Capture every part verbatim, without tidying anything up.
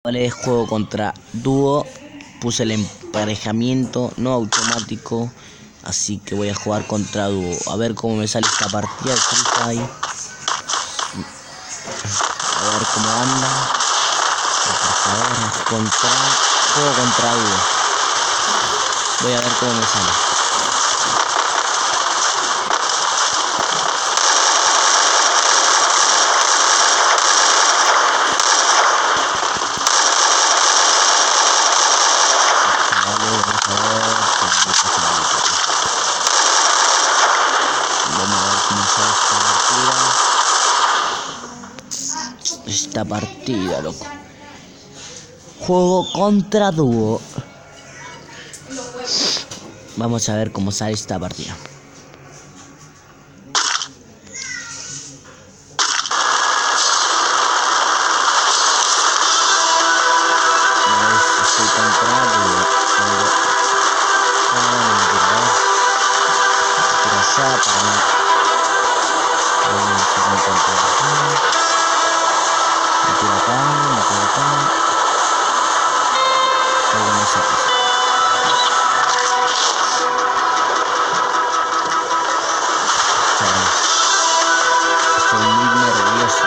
Vale, juego contra dúo. Puse el emparejamiento no automático, así que voy a jugar contra dúo. A ver cómo me sale esta partida de Free Fire. A ver cómo anda. Por favor, contra juego contra dúo. Voy a ver cómo me sale. Vamos a ver cómo sale esta partida. Esta partida, loco. Juego contra dúo. Vamos a ver cómo sale esta partida. Estoy contra dúo. Para mí. Me tiro acá, me tiro acá. Algo no sé. Chavales, estoy muy nervioso.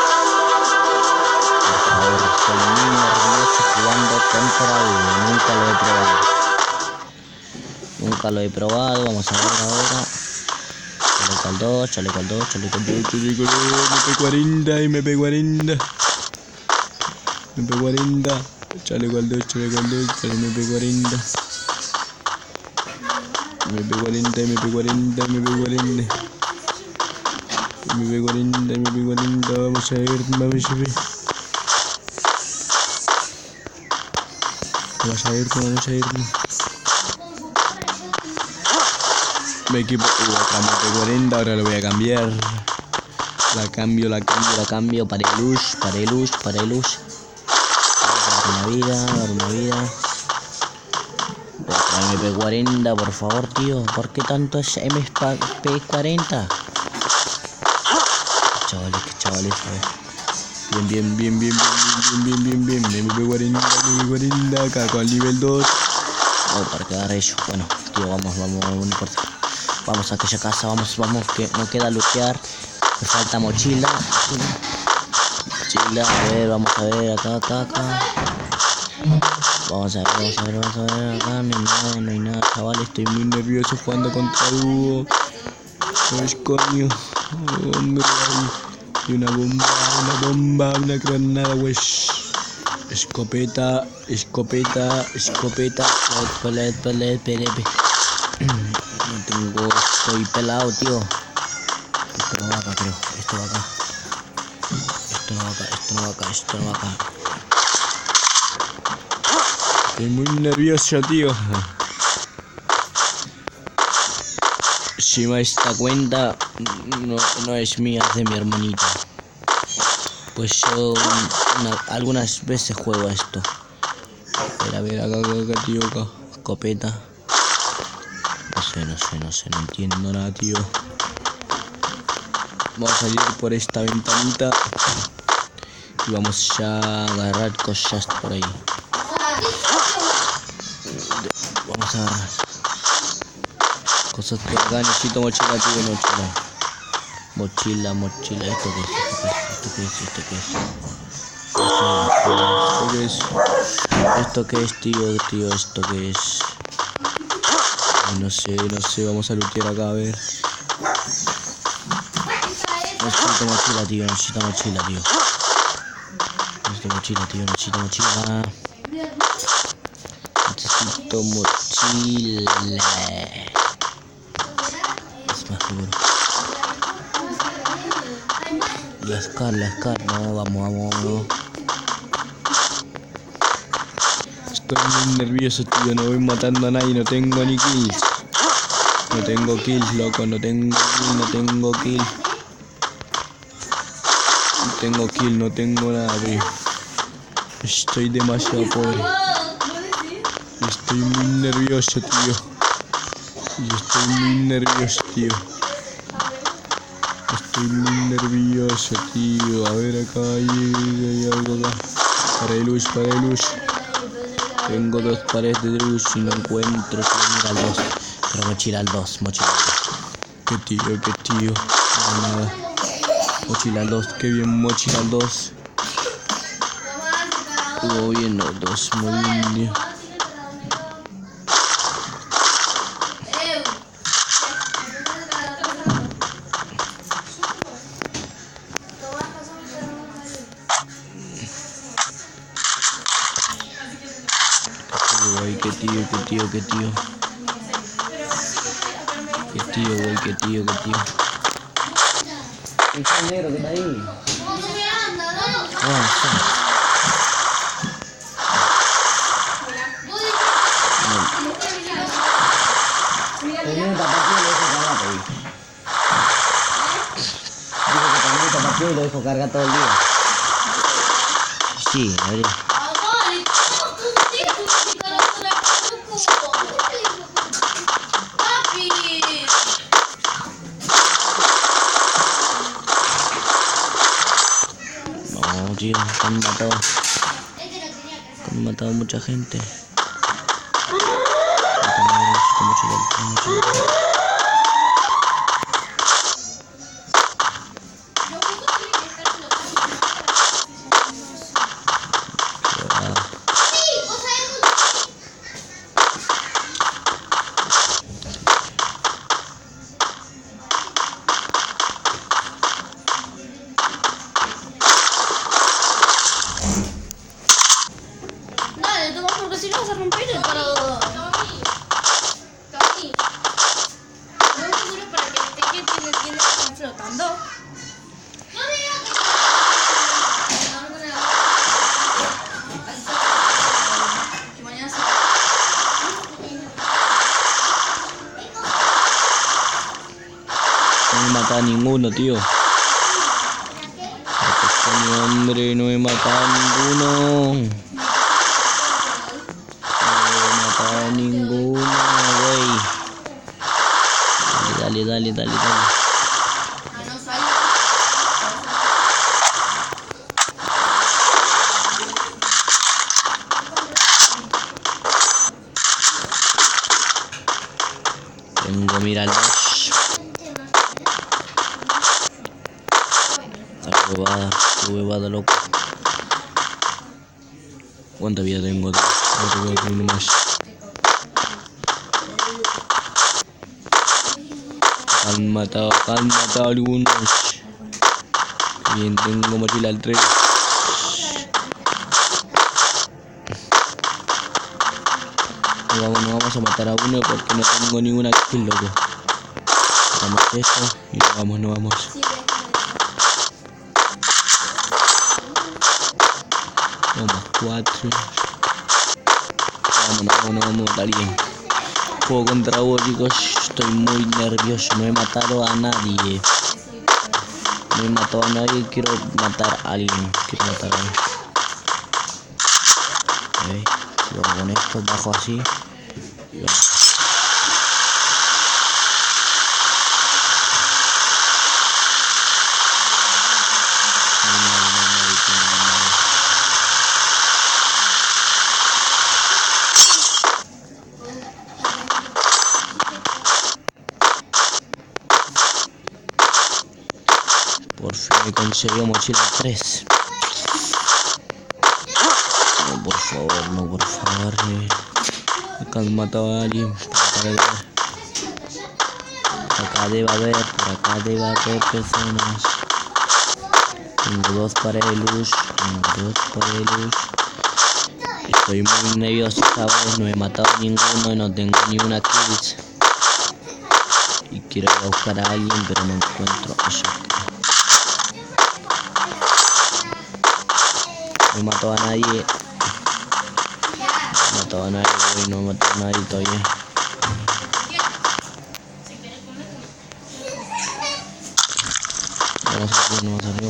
Por favor, estoy muy nervioso jugando contra uno. Nunca lo he probado. Nunca lo he probado. Vamos a ver ahora. Chaleco al dos, chaleco al dos, chaleco al dos, chaleco al dos, M P cuarenta, M P cuarenta, M P cuarenta, chaleco al dos, chaleco al dos, M P cuarenta, M P cuarenta, M P cuarenta, M P cuarenta, M P cuarenta, M P cuarenta, vamos a ver, vamos a ver. Vamos a ver cómo vamos a ir. Me equipo, uh, acá M P cuarenta, ahora lo voy a cambiar. La cambio, la cambio, la cambio. Para el luz, para el luz, para el luz. Dar una vida, dar una vida. Otra M P cuarenta, por favor, tío. ¿Por qué tanto es M P cuarenta? Chavales, que chavales, a ver. Bien, bien, bien, bien, bien, bien, bien, bien, M P cuarenta, M P cuarenta, acá con el nivel dos. Oh, para quedar ello. Bueno, tío, vamos, vamos, no importa. Vamos a aquella casa, vamos, vamos, que no queda lootear. Me falta mochila. Mochila, a ver, vamos a ver, acá, acá, acá. Vamos a ver, vamos a ver, vamos a ver, acá no hay nada, no hay nada, chavales. Estoy muy nervioso jugando contra dúo. Pues coño, hombre, y una bomba, una bomba, una granada, wesh. Escopeta, escopeta, escopeta, pelet, pelet, pelet. No tengo, estoy pelado, tío. Esto no va acá, creo. Esto va acá. Esto no va acá, esto no va acá, esto no va acá. Estoy muy nervioso, tío. Si me esta cuenta no, no es mía, es de mi hermanito. Pues yo una, algunas veces juego esto. A ver, a ver, acá, acá, acá, tío, acá. Escopeta. No sé, no sé, no sé, no entiendo nada, tío. Vamos a salir por esta ventanita. Y vamos ya a agarrar cosas por ahí. Vamos a agarrar cosas por acá. Necesito mochila, tío, mochila. Mochila, mochila. ¿Esto qué es? ¿Esto qué es? ¿Esto qué es? ¿Esto qué es? ¿Esto qué es, tío? Tío, ¿esto qué es? No sé, no sé, vamos a lootear acá, a ver. Necesito mochila, tío, necesito mochila, tío. Necesito mochila, tío, necesito mochila. Necesito mochila. Es más seguro. La Scar, la Scar, no, vamos, vamos, vamos. Estoy muy nervioso, tío, no voy matando a nadie, no tengo ni kills. No tengo kills, loco, no tengo kill, no tengo kill. No tengo kill, no tengo nada, tío. Estoy demasiado pobre. Estoy muy nervioso, tío. Y estoy muy nervioso, tío. Estoy muy nervioso, tío. A ver, acá hay, hay algo acá. Pared de luz, pared de luz. Tengo dos paredes de luz y no encuentro. Mira al dos. Pero mochila al dos, mochila al dos. Qué tío, qué tío. No, nada. Mochila al dos, qué bien, mochila al dos. Estuvo bien los dos, muy bien, tío. Güey, qué tío, qué tío, qué tío. Qué tío, güey, qué tío, qué tío. El negro que está ahí. Ah, sí. El negro tapatío lo dejo cargar ahí. Dijo que también tapatío y lo dejo cargar todo el día. Sí, a ver. No, tío, han matado. Han matado mucha gente. Si no vas a romper el parador. Tony, no es seguro para que te quede tiene tiene que estar flotando. No me digas que mañana se no me mata a ninguno, tío. Mi hombre, no me mata a ninguno. A ninguno, güey. Dale, dale, dale, dale, dale. Tengo, mira el dos. Esta huevada, esta huevada, loco. ¿Cuánta vida tengo? No te voy a poner más. Han matado, han matado algunos. Bien, tengo mochila al tres. No vamos, no vamos a matar a uno porque no tengo ninguna kill, loco. Hagamos eso y no vamos, no vamos. Vamos, cuatro. Vamos, no vamos, no vamos, dale. Juego contra vos, chicos. Estoy muy nervioso. No he matado a nadie. No he matado a nadie. Quiero matar a alguien. Quiero matar a alguien. Okay. Luego con esto bajo así. Y por fin he conseguido mochila tres. No, por favor, no, por favor. Eh. Acá han matado a alguien. Por acá debe haber, por acá debe haber personas. Tengo dos paredes de luz. Tengo dos paredes de luz. Estoy muy nervioso, chavales. No he matado a ninguno y no tengo ni una kill. Y quiero ir a buscar a alguien, pero no encuentro eso. No mató a nadie. No mató a nadie, güey. No mató a nadie todavía. Vamos a hacer, vamos a hacer.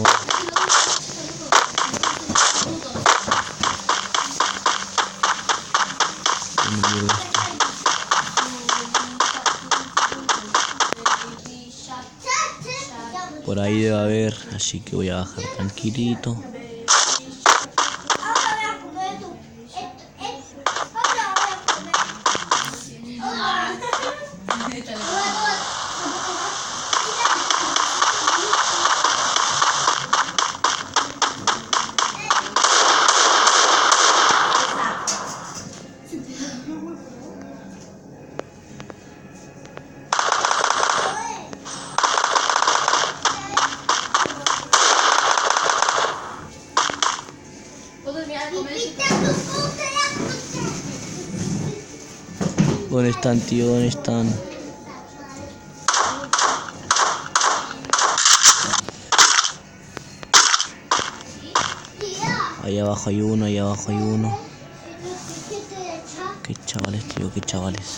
Por ahí debe haber, así que voy a bajar tranquilito. ¿Dónde están, tío? ¿Dónde están? Ahí abajo hay uno, ahí abajo hay uno. Qué chavales, tío, qué chavales.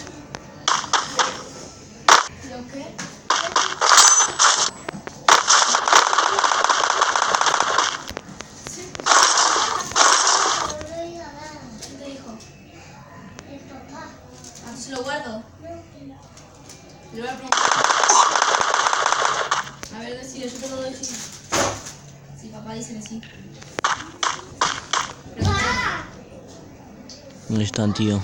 Se lo guardo. Le voy a preguntar. A ver, decir, yo te lo doy. Sí, papá dice que sí. ¿Dónde están, tío?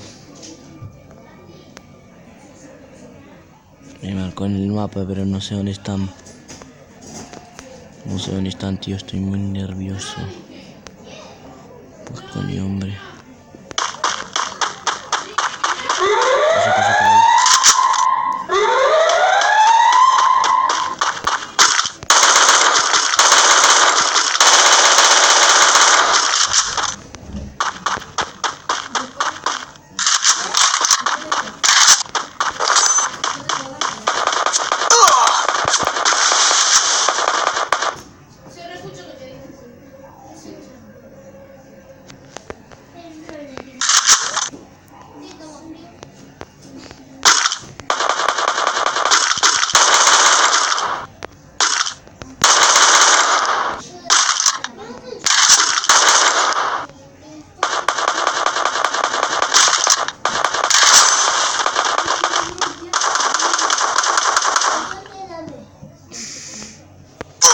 Me marcó en el mapa, pero no sé dónde están. No sé dónde están, tío. Estoy muy nervioso. Pues coño, hombre. Pasa, pasa por ahí.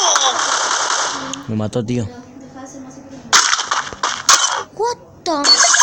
Me mató, tío. Deja de ser más importante. What the?